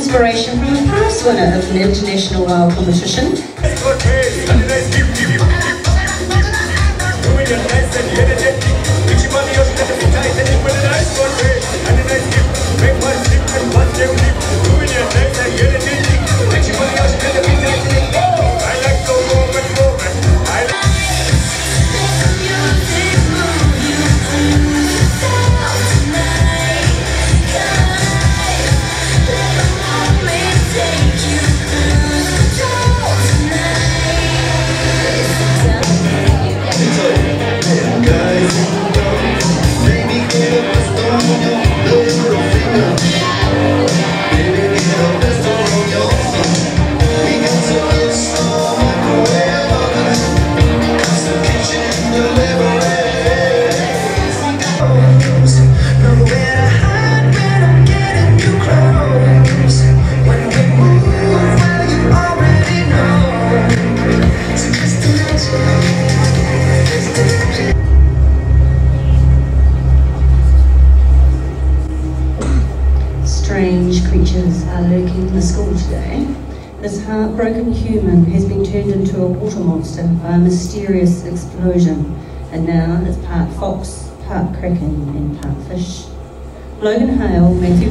inspiration from a past winner of an international wild competition. Strange creatures are lurking in the school today. This heartbroken human has been turned into a water monster by a mysterious explosion, and now it's part fox, part kraken and part fish. Logan Hale, Matthew.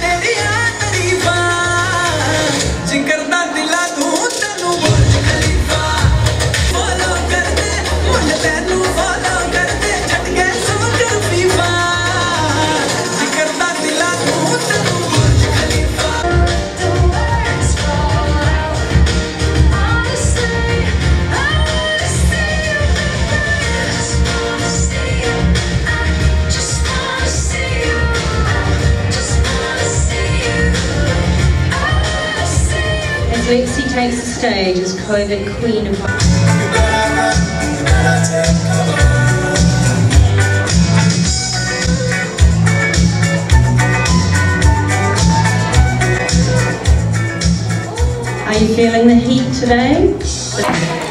Lexi takes the stage as COVID Queen of... Are you feeling the heat today?